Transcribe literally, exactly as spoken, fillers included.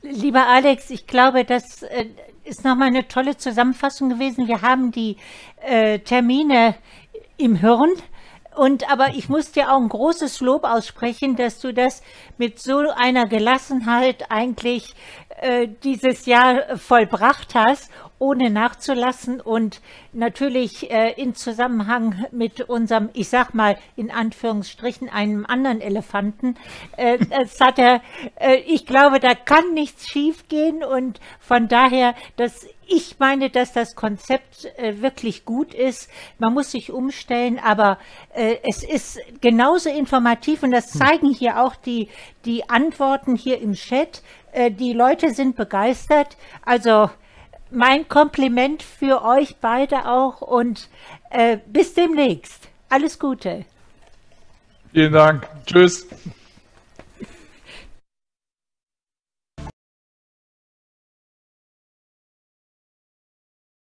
Lieber Alex, ich glaube, das äh, ist nochmal eine tolle Zusammenfassung gewesen. Wir haben die äh, Termine im Hirn. Und aber ich muss dir auch ein großes Lob aussprechen, dass du das mit so einer Gelassenheit eigentlich äh, dieses Jahr vollbracht hast, ohne nachzulassen und natürlich äh, in Zusammenhang mit unserem, ich sag mal in Anführungsstrichen, einem anderen Elefanten. Äh, das hat er, äh, ich glaube, da kann nichts schiefgehen und von daher, dass ich meine, dass das Konzept äh, wirklich gut ist. Man muss sich umstellen, aber äh, es ist genauso informativ und das zeigen hier auch die, die Antworten hier im Chat. Äh, die Leute sind begeistert. Also mein Kompliment für euch beide auch und äh, bis demnächst. Alles Gute. Vielen Dank. Tschüss.